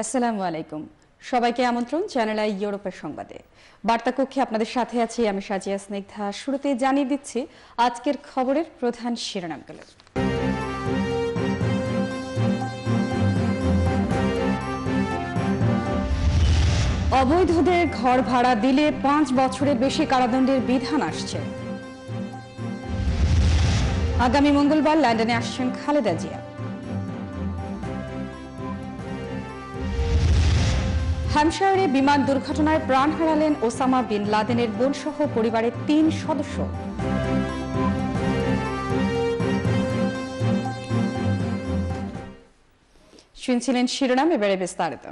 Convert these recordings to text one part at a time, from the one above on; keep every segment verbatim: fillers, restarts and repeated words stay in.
আসসালামু আলাইকুম। সবাইকে আমন্ত্রণ চ্যানেল আই ইউরোপের সংবাদে। বার্তা কক্ষে আপনাদের সাথে আছি আমি সাজিয়া স্নিগ্ধা। শুরুতে জানিয়ে দিচ্ছি আজকের খবরের প্রধান শিরোনামগুলো। অবৈধদের ঘর ভাড়া দিলে পাঁচ বছরের বেশি কারাদণ্ডের বিধান আসছে। আগামী মঙ্গলবার লন্ডনে আসছেন খালেদা জিয়া। হ্যাম্পশায়ারে বিমান দুর্ঘটনায় প্রাণ হারালেন ওসামা বিন লাদেনের বোনসহ পরিবারের তিন সদস্য। শুনছিলেন শিরোনাম, এবারে বিস্তারিত।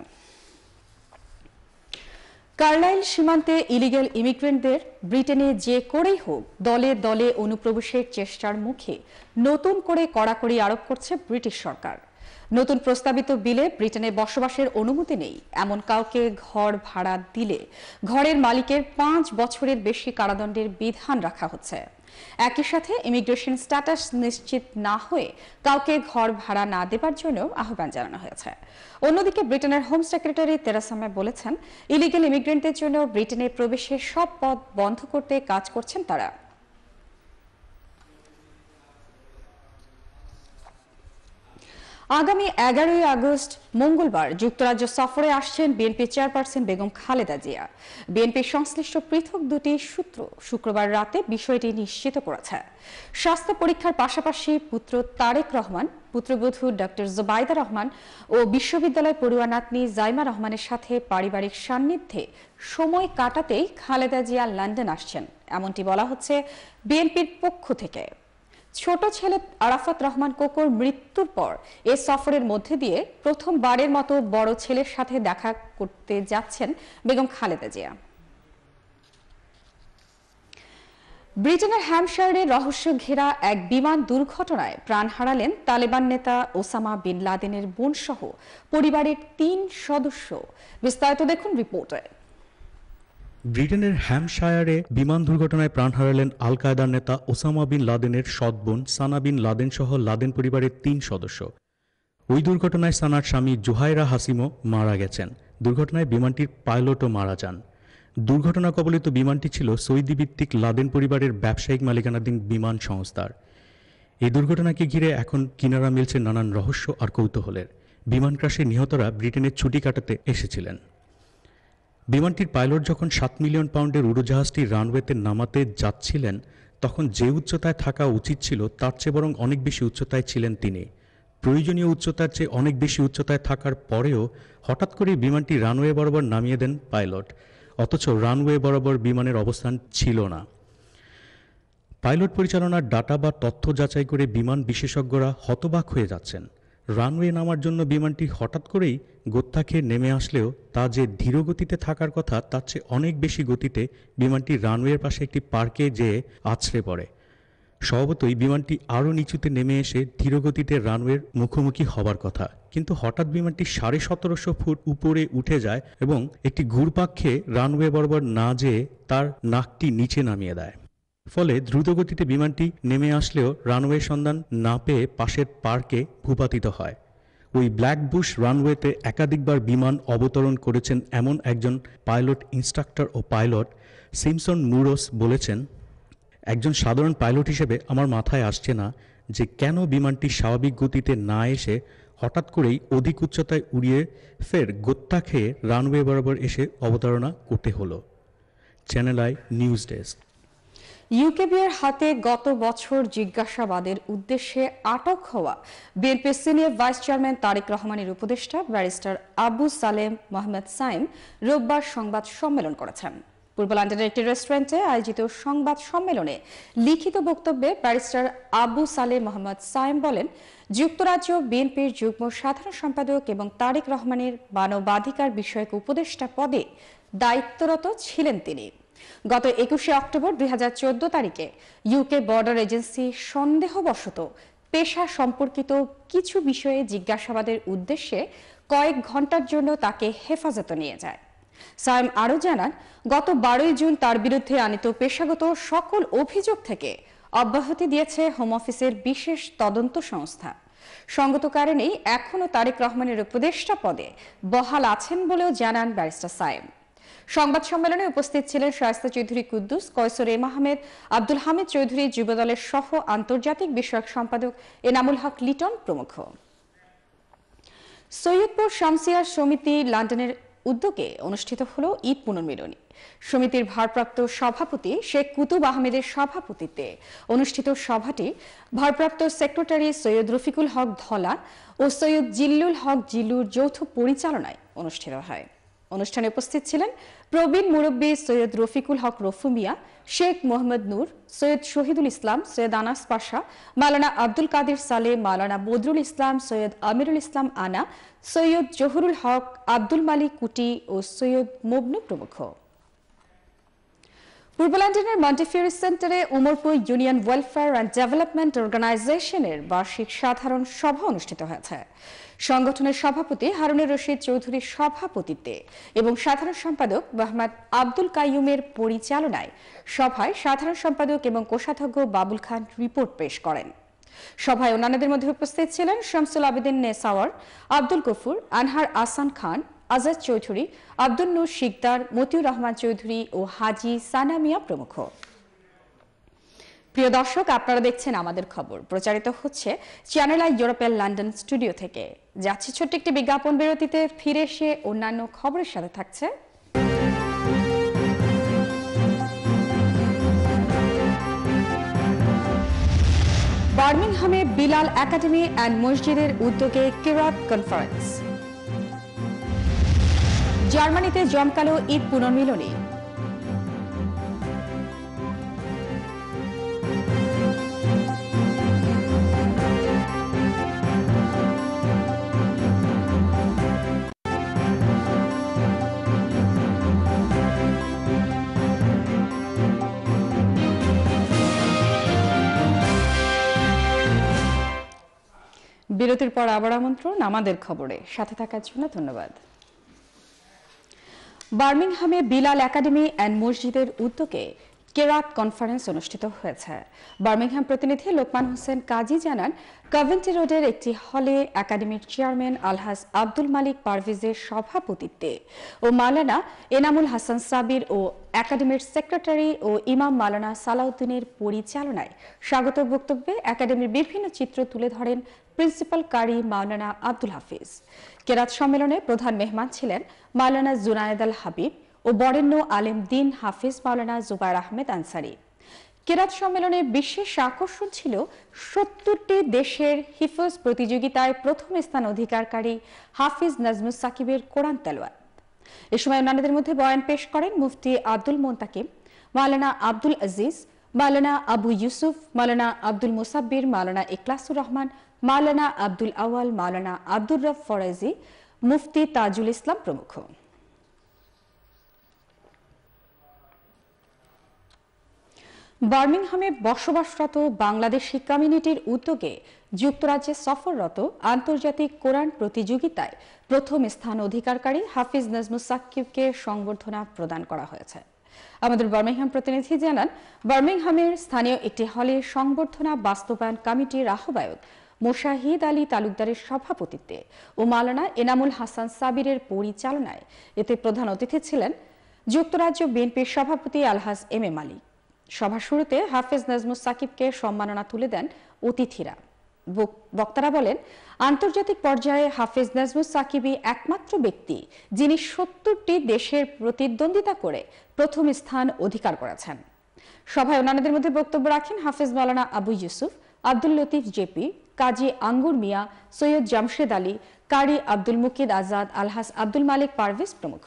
কার্লাইল সীমান্তে ইলিগ্যাল ইমিগ্রেন্টদের ব্রিটেনে যে করেই হোক দলে দলে অনুপ্রবেশের চেষ্টার মুখে নতুন করে কড়াকড়ি আরোপ করছে ব্রিটিশ সরকার। নতুন প্রস্তাবিত বিলে ব্রিটেনে বসবাসের অনুমতি নেই এমন কাউকে ঘর ভাড়া দিলে ঘরের মালিকের পাঁচ বছরের বেশি কারাদণ্ডের বিধান রাখা হচ্ছে। একই সাথে ইমিগ্রেশন স্ট্যাটাস নিশ্চিত না হয়ে কাউকে ঘর ভাড়া না দেবার জন্য আহ্বান জানানো হয়েছে। অন্যদিকে ব্রিটেনের হোম সেক্রেটারি তেরেসা মে বলেছেন, ইলিগ্যাল ইমিগ্রেন্টদের জন্য ব্রিটেনে প্রবেশের সব পথ বন্ধ করতে কাজ করছেন তারা। আগামী এগারোই আগস্ট মঙ্গলবার যুক্তরাজ্য সফরে আসছেন বিএনপি চেয়ারপারসন বেগম খালেদা জিয়া। বিএনপির সংশ্লিষ্ট পৃথক দুটি সূত্র শুক্রবার রাতে বিষয়টি নিশ্চিত করেছে। স্বাস্থ্য পরীক্ষার পাশাপাশি পুত্র তারেক রহমান, পুত্রবধূ ডক্টর জুবাইদা রহমান ও বিশ্ববিদ্যালয় পড়ুয়া নাতনি জাইমা রহমানের সাথে পারিবারিক সান্নিধ্যে সময় কাটাতেই খালেদা জিয়া লন্ডন আসছেন, এমনটি বলা হচ্ছে বিএনপির পক্ষ থেকে। ছোট ছেলে আরাফাত রহমান কোকোর মৃত্যুর পর এ সফরের মধ্যে দিয়ে প্রথমবারের মতো বড় ছেলের সাথে দেখা করতে যাচ্ছেন বেগম খালেদা জিয়া। ব্রিটেনের হ্যাম্পশায়ারে রহস্য ঘেরা এক বিমান দুর্ঘটনায় প্রাণ হারালেন তালেবান নেতা ওসামা বিন লাদেনের বোনসহ পরিবারের তিন সদস্য। বিস্তারিত দেখুন রিপোর্টে। ব্রিটেনের হ্যাম্পশায়ারে বিমান দুর্ঘটনায় প্রাণ হারালেন আল কায়দার নেতা ওসামা বিন লাদেনের সৎ বোন সানা বিন লাদেন সহ লাদেন পরিবারের তিন সদস্য। ওই দুর্ঘটনায় সানার স্বামী জুহাইরা হাসিমও মারা গেছেন। দুর্ঘটনায় বিমানটির পাইলটও মারা যান। দুর্ঘটনা কবলিত বিমানটি ছিল সৌদি ভিত্তিক লাদেন পরিবারের ব্যবসায়িক মালিকানাধীন বিমান সংস্থার। এই দুর্ঘটনাকে ঘিরে এখন কিনারা মিলছে নানান রহস্য আর কৌতূহলের। বিমান ক্রাশে নিহতরা ব্রিটেনে ছুটি কাটাতে এসেছিলেন। বিমানটির পাইলট যখন সাত মিলিয়ন পাউন্ডের উড়োজাহাজটি রানওয়েতে নামাতে যাচ্ছিলেন তখন যে উচ্চতায় থাকা উচিত ছিল তার চেয়ে বরং অনেক বেশি উচ্চতায় ছিলেন তিনি। প্রয়োজনীয় উচ্চতার চেয়ে অনেক বেশি উচ্চতায় থাকার পরেও হঠাৎ করে বিমানটি রানওয়ে বরাবর নামিয়ে দেন পাইলট, অথচ রানওয়ে বরাবর বিমানের অবস্থান ছিল না। পাইলট পরিচালনার ডাটা বা তথ্য যাচাই করে বিমান বিশেষজ্ঞরা হতবাক হয়ে যাচ্ছেন। রানওয়ে নামার জন্য বিমানটি হঠাৎ করেই গোত্তা খেয়ে নেমে আসলেও তা যে ধীর গতিতে থাকার কথা তার চেয়ে অনেক বেশি গতিতে বিমানটি রানওয়ের পাশে একটি পার্কে যেয়ে আছড়ে পড়ে। স্বভাবতই বিমানটি আরও নিচুতে নেমে এসে ধীর গতিতে রানওয়ের মুখোমুখি হবার কথা, কিন্তু হঠাৎ বিমানটি সাড়ে সতেরোশো ফুট উপরে উঠে যায় এবং একটি ঘুরপাক খেয়ে রানওয়ে বরাবর না যেয়ে তার নাকটি নিচে নামিয়ে দেয়। ফলে দ্রুতগতিতে বিমানটি নেমে আসলেও রানওয়ে সন্ধান না পেয়ে পাশের পার্কে ভূপাতিত হয়। ওই ব্ল্যাক বুশ রানওয়েতে একাধিকবার বিমান অবতরণ করেছেন এমন একজন পাইলট ইনস্ট্রাক্টর ও পাইলট সিমসন মুরোস বলেছেন, একজন সাধারণ পাইলট হিসেবে আমার মাথায় আসছে না যে কেন বিমানটি স্বাভাবিক গতিতে না এসে হঠাৎ করেই অধিক উচ্চতায় উড়িয়ে ফের গোত্তা খেয়ে রানওয়ে বরাবর এসে অবতারণা করতে হলো। Channel I news desk. ইউকেবির হাতে গত বছর জিজ্ঞাসাবাদের উদ্দেশ্যে আটক হওয়া বিএনপির সিনিয়র ভাইস চেয়ারম্যান তারেক রহমানের উপদেষ্টা ব্যারিস্টার আবু সালেম মোহাম্মদ সাইম রোববার সংবাদ সম্মেলন করেছেন। পূর্ব লন্ডনের একটি রেস্টুরেন্টে আয়োজিত সংবাদ সম্মেলনে লিখিত বক্তব্যে ব্যারিস্টার আবু সালেম মোহাম্মদ সাইম বলেন, যুক্তরাজ্য বিএনপির যুগ্ম সাধারণ সম্পাদক এবং তারেক রহমানের মানবাধিকার বিষয়ক উপদেষ্টা পদে দায়িত্বরত ছিলেন তিনি। গত একুশে অক্টোবর দুই হাজার চোদ্দ তারিখে ইউকে বর্ডার এজেন্সি সন্দেহবশত পেশা সম্পর্কিত কিছু বিষয়ে জিজ্ঞাসাবাদের উদ্দেশ্যে কয়েক ঘন্টার জন্য তাকে হেফাজতে নিয়ে যায়। সাইম আরও জানান, গত বারোই জুন তার বিরুদ্ধে আনিত পেশাগত সকল অভিযোগ থেকে অব্যাহতি দিয়েছে হোম অফিসের বিশেষ তদন্ত সংস্থা। সঙ্গত কারণেই এখনও তারেক রহমানের উপদেষ্টা পদে বহাল আছেন বলেও জানান ব্যারিস্টার সায়েম। সংবাদ সম্মেলনে উপস্থিত ছিলেন শায়েস্তা চৌধুরী কুদ্দুস, কয়সর এম আহমেদ, আব্দুল হামিদ চৌধুরী, যুবদলের সহ আন্তর্জাতিক বিষয়ক সম্পাদক এনামুল হক লিটন প্রমুখ। সৈয়দপুর শামসিয়া সমিতি লন্ডনের উদ্যোগে অনুষ্ঠিত হল ঈদ পুনর্মিলনী। সমিতির ভারপ্রাপ্ত সভাপতি শেখ কুতুব আহমেদের সভাপতিত্বে অনুষ্ঠিত সভাটি ভারপ্রাপ্ত সেক্রেটারি সৈয়দ রফিকুল হক ধলা ও সৈয়দ জিল্লুল হক জিল্লুর যৌথ পরিচালনায় অনুষ্ঠিত হয়। অনুষ্ঠানে উপস্থিত ছিলেন প্রবীণ মুরব্বী সৈয়দ রফিকুল হক রফু মিয়া, শেখ মোহাম্মদ নূর, সৈয়দ শহীদুল ইসলাম, সৈয়দ আনাস পাশা, মাওলানা আব্দুল কাদের সালে, মাওলানা বদরুল ইসলাম, সৈয়দ আমিরুল ইসলাম আনা, সৈয়দ জহুরুল হক, আব্দুল মালিক কুটি ও সৈয়দ মবনু প্রমুখ। পূর্ব লন্ডনের মন্টিফিউরি সেন্টারে Umarpur union welfare and development অর্গানাইজেশনের বার্ষিক সাধারণ সভা অনুষ্ঠিত হয়েছে। সংগঠনের সভাপতি হারুনুর রশিদ চৌধুরীর সভাপতিত্বে এবং সাধারণ সম্পাদক মোহাম্মদ আব্দুল কাইয়ুমের পরিচালনায় সভায় সাধারণ সম্পাদক এবং কোষাধ্যক্ষ বাবুল খান রিপোর্ট পেশ করেন। সভায় অন্যান্যদের মধ্যে উপস্থিত ছিলেন শামসুল আবেদিন নেসাওয়ার, আব্দুল গফুর, আনহার আহসান খান, আজাদ চৌধুরী, আব্দুল নূর শিকদার, মতিউর রহমান চৌধুরী ও হাজি সানা মিয়া প্রমুখ। প্রিয় দর্শক, আপনারা দেখছেন আমাদের খবর, প্রচারিত হচ্ছে চ্যানেল আই ইউরোপের লন্ডন স্টুডিও থেকে। যাচ্ছি ছোট্ট একটি বিজ্ঞাপন বিরতিতে, ফিরে এসে অন্যান্য খবরের সাথে থাকছে বার্মিংহামে বিলাল একাডেমি অ্যান্ড মসজিদের উদ্যোগে কিরাত কনফারেন্স। জার্মানিতে জমকালো ঈদ পুনর্মিলনী। বিরতির পর আবার আমন্ত্রণ আমাদের খবরে সাথে থাকার জন্য ধন্যবাদ। বার্মিংহামে বিলাল একাডেমি অ্যান্ড মসজিদের উদ্যোগে কেরাত কনফারেন্স অনুষ্ঠিত হয়েছে। বার্মিংহাম প্রতিনিধি লোকমান হোসেন কাজী জানান, কভেন্ট্রি রোডের একটি হলে একাডেমির চেয়ারম্যান আলহাজ আব্দুল মালিক পারভেজের সভাপতিত্বে ও মাওলানা এনামুল হাসান সাবির ও একাডেমির সেক্রেটারি ও ইমাম মাওলানা সালাউদ্দিনের পরিচালনায় স্বাগত বক্তব্যে একাডেমির বিভিন্ন চিত্র তুলে ধরেন প্রিন্সিপাল কারি মাওলানা আব্দুল হাফিজ। কেরাত সম্মেলনে প্রধান মেহমান ছিলেন মাওলানা জুনায়েদ আল হাবিব ও বরেণ্য আলেম দিন হাফিজ মাওলানা জুবাইর আহমেদ আনসারি। কেরাত সম্মেলনে বিশেষ আকর্ষণ ছিল সত্তরটি দেশের হিফজ প্রতিযোগিতায় প্রথম স্থান অধিকারকারী হাফিজ নাজমুস সাকিবের কোরআন তেলাওয়াত। এ সময় অন্যান্যদের মধ্যে বয়ান পেশ করেন মুফতি আব্দুল মোন্তাকিম, মাওলানা আব্দুল আজিজ, মাওলানা আবু ইউসুফ, মাওলানা আব্দুল মুসাব্বির, মাওলানা ইখলাসুর রহমান, মাওলানা আব্দুল আওয়াল, মাওলানা আব্দুর রব ফরাজি, মুফতি তাজুল ইসলাম প্রমুখ। বার্মিংহামে বসবাসরত বাংলাদেশি কমিউনিটির উদ্যোগে যুক্তরাজ্যে সফররত আন্তর্জাতিক কোরআন প্রতিযোগিতায় প্রথম স্থান অধিকারকারী হাফিজ নাজমুস সাকিবকে সংবর্ধনা প্রদান করা হয়েছে। আমাদের বার্মিংহাম প্রতিনিধি জানান, বার্মিংহামের স্থানীয় একটি হলে সংবর্ধনা বাস্তবায়ন কমিটির আহ্বায়ক মোশাহিদ আলী তালুকদারের সভাপতিত্বে ও মাওলানা এনামুল হাসান সাবিরের পরিচালনায় এতে প্রধান অতিথি ছিলেন যুক্তরাজ্য বিএনপির সভাপতি আলহাজ এম এ মালিক। সভা শুরুতে হাফেজ নাজমুস সাকিবকে সম্মাননা তুলে দেন অতিথিরা। বক্তারা বলেন, আন্তর্জাতিক পর্যায়ে হাফেজ নাজমুস সাকিবই একমাত্র ব্যক্তি যিনি সত্তরটি দেশের প্রতিদ্বন্দ্বিতা করে প্রথম স্থান অধিকার করেছেন। সভায় অন্যান্যদের মধ্যে বক্তব্য রাখেন হাফেজ মাওলানা আবু ইউসুফ, আব্দুল লতিফ জেপি, কাজী আঙ্গুর মিয়া, সৈয়দ জামশেদ আলী, কারি আব্দুল মুকিদ আজাদ, আলহাজ আব্দুল মালিক পারভেজ প্রমুখ।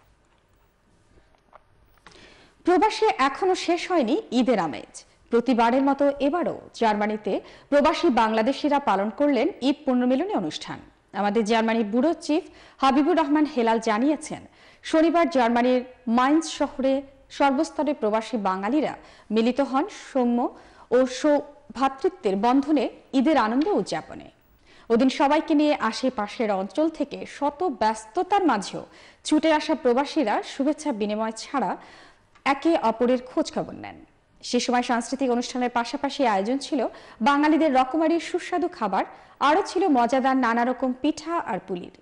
প্রবাসে এখনো শেষ হয়নি ঈদের আমেজ। প্রতিবারের মতো এবারও জার্মানিতে প্রবাসী বাংলাদেশিরা পালন করলেন ঈদ পুনর্মিলনী অনুষ্ঠান। আমাদের জার্মানির ব্যুরো চিফ হাবিবুর রহমান হেলাল জানিয়েছেন, শনিবার জার্মানির মাইন্স শহরে সর্বস্তরে প্রবাসী বাঙালিরা মিলিত হন সৌম্য ও ভ্রাতৃত্বের বন্ধনে ঈদের আনন্দ উদযাপনে। ওদিন সবাইকে নিয়ে আশেপাশের অঞ্চল থেকে শত ব্যস্ততার মাঝেও ছুটে আসা প্রবাসীরা শুভেচ্ছা বিনিময় ছাড়া একে অপরের খোঁজ খবর নেন। সে সময় সাংস্কৃতিক অনুষ্ঠানের পাশাপাশি আয়োজন ছিল বাঙালিদের রকমারি সুস্বাদু খাবার, আরও ছিল মজাদার নানা রকম পিঠা আর পুলির।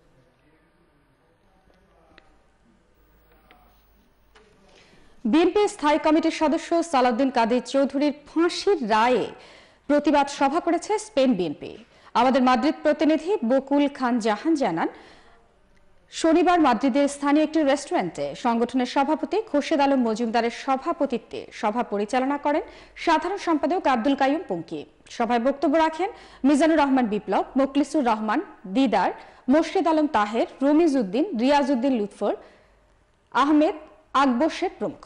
বিএনপি স্থায়ী কমিটির সদস্য সালাউদ্দিন কাদের চৌধুরীর ফাঁসির রায়ে প্রতিবাদ সভা করেছে স্পেন বিএনপি। আমাদের মাদ্রিদ প্রতিনিধি বকুল খান জাহান জানান, শনিবার মাদ্রিদের স্থানীয় একটি রেস্টুরেন্টে সংগঠনের সভাপতি খোরশেদ আলম মজুমদারের সভাপতিত্বে সভা পরিচালনা করেন সাধারণ সম্পাদক আব্দুল কাইয়ুম পঙ্কি। সভায় বক্তব্য রাখেন মিজানুর রহমান বিপ্লব, মোখলিসুর রহমান দিদার, মোর্শেদ আলম তাহের, রমিজ উদ্দিন, রিয়াজ উদ্দিন লুৎফর, আহমেদ আকবর শেখ প্রমুখ।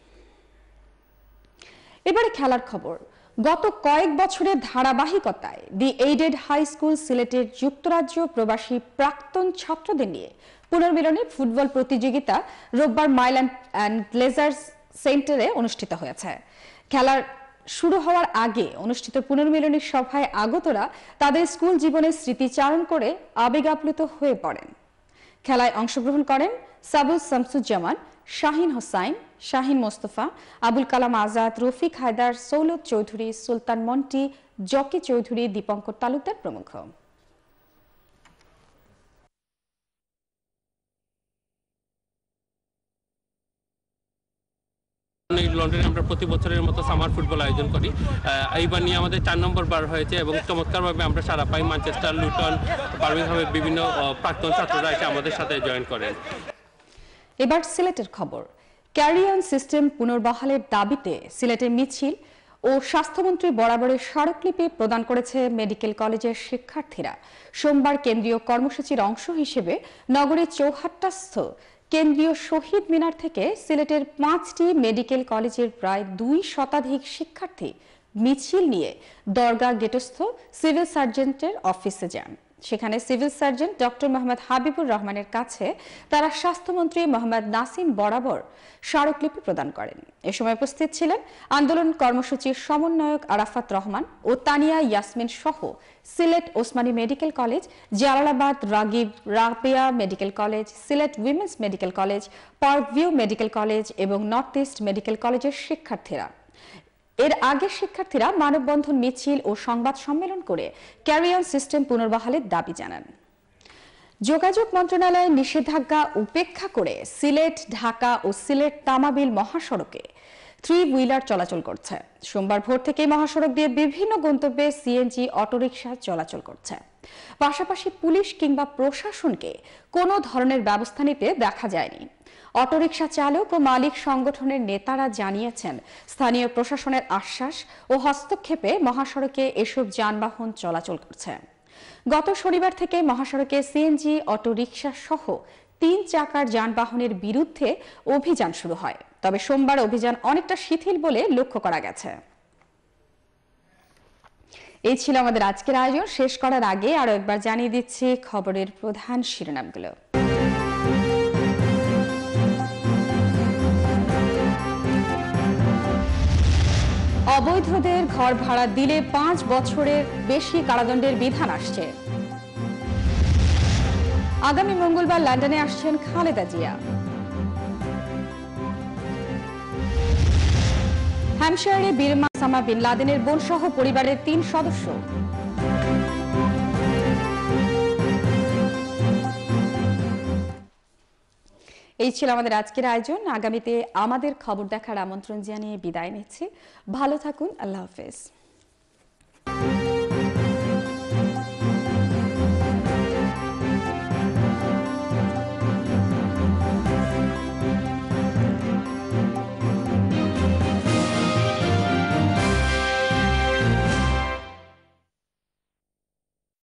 এবারে খেলার খবর। গত কয়েক বছরের ধারাবাহিকতায় দি এইডেড হাই স্কুল সিলেটের যুক্তরাজ্য প্রবাসী প্রাক্তন ছাত্রদের নিয়ে পুনর্মিলনী ফুটবল প্রতিযোগিতা রোববার মাইল্যান্ড অ্যান্ড গ্লেজার্স সেন্টারে অনুষ্ঠিত হয়েছে। খেলার শুরু হওয়ার আগে অনুষ্ঠিত পুনর্মিলনী সভায় আগতরা তাদের স্কুল জীবনের স্মৃতিচারণ করে আবেগাপ্লুত হয়ে পড়েন। খেলায় অংশগ্রহণ করেন সাবুল শামসুজ্জামান, শাহিন হোসাইন, শাহিন মোস্তফা, আবুল কালাম আজাদ, রফিক হায়দার, সৌলত চৌধুরী, সুলতান মন্টি, জকি চৌধুরী, দীপঙ্কর তালুকদার প্রমুখ। লন্ডনে আমরা প্রতি বছরের মতো সামার ফুটবল আয়োজন করি। এইবার নিয়ে আমাদের চার নম্বর বার হয়েছে এবং চমৎকারভাবে আমরা সারা পাই। ম্যানচেস্টার, লুটন, বার্মিংহামের বিভিন্ন প্রাক্তন ছাত্ররা এসে আমাদের সাথে জয়েন করেন। এবার সিলেটের খবর। ক্যারি অন সিস্টেম পুনর্বহালের দাবিতে সিলেটের মিছিল ও স্বাস্থ্যমন্ত্রী বরাবরের স্মারকলিপি প্রদান করেছে মেডিকেল কলেজের শিক্ষার্থীরা। সোমবার কেন্দ্রীয় কর্মসূচির অংশ হিসেবে নগরীর চৌহাট্টাস্থ কেন্দ্রীয় শহীদ মিনার থেকে সিলেটের পাঁচটি মেডিকেল কলেজের প্রায় দুই শতাধিক শিক্ষার্থী মিছিল নিয়ে দরগা গেটস্থ সিভিল সার্জেন্টের অফিসে যান। সেখানে civil surgeon doctor Mohammad Habibur রহমানের কাছে তারা স্বাস্থ্যমন্ত্রী মোহাম্মদ নাসিম বরাবর স্মারকলিপি প্রদান করেন। এ সময় উপস্থিত ছিলেন আন্দোলন কর্মসূচির সমন্বয়ক আরাফাত রহমান ও তানিয়া ইয়াসমিন সহ Sylhet Osmani medical college, Jalalabad Ragib Rabeya medical college, Sylhet women's medical college, park view medical college এবং নর্থ ইস্ট মেডিকেল কলেজের শিক্ষার্থীরা। এর আগে শিক্ষার্থীরা মানববন্ধন মিছিল ও সংবাদ সম্মেলন করে ক্যারি অন সিস্টেম পুনর্বহালের দাবি জানান। যোগাযোগ মন্ত্রণালয়ের নিষেধাজ্ঞা উপেক্ষা করে সিলেট, ঢাকা ও সিলেট তামাবিল মহাসড়কে থ্রি হুইলার চলাচল করছে। সোমবার ভোর থেকে মহাসড়ক দিয়ে বিভিন্ন গন্তব্যে সিএনজি, অটোরিকশা চলাচল করছে। পাশাপাশি পুলিশ কিংবা প্রশাসনকে কোনো ধরনের ব্যবস্থা নিতে দেখা যায়নি। অটোরিকশা চালক ও মালিক সংগঠনের নেতারা জানিয়েছেন, স্থানীয় প্রশাসনের আশ্বাস ও হস্তক্ষেপে মহাসড়কে এসব যানবাহন চলাচল করছে। গত শনিবার থেকে মহাসড়কে সিএনজি, অটোরিকশা সহ তিন চাকার যানবাহনের বিরুদ্ধে অভিযান শুরু হয়। তবে সোমবার অভিযান অনেকটা শিথিল বলে লক্ষ্য করা গেছে। এই ছিল আমাদের আজকের আয়োজন। শেষ করার আগে আরো একবার জানিয়ে দিচ্ছি খবরের প্রধান শিরোনামগুলো। অবৈধদের ঘর ভাড়া দিলে পাঁচ বছরের বেশি কারাদণ্ডের বিধান আসছে। আগামী মঙ্গলবার লন্ডনে আসছেন খালেদা জিয়া। হ্যাম্পশায়ারে বীর ওসামা বিন লাদেনের বোন সহ পরিবারের তিন সদস্য। এই ছিল আমাদের আজকের আয়োজন। আগামীতে আমাদের খবর দেখার আমন্ত্রণ জানিয়ে বিদায় নিচ্ছি। ভালো থাকুন। আল্লাহ হাফেজ।